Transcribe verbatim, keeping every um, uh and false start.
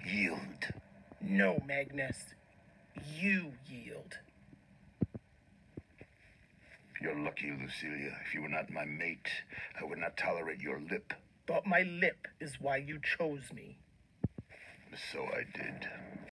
Yield. No, Magnus. You yield. You're lucky, Lucilia. If you were not my mate, I would not tolerate your lip. But my lip is why you chose me. So I did.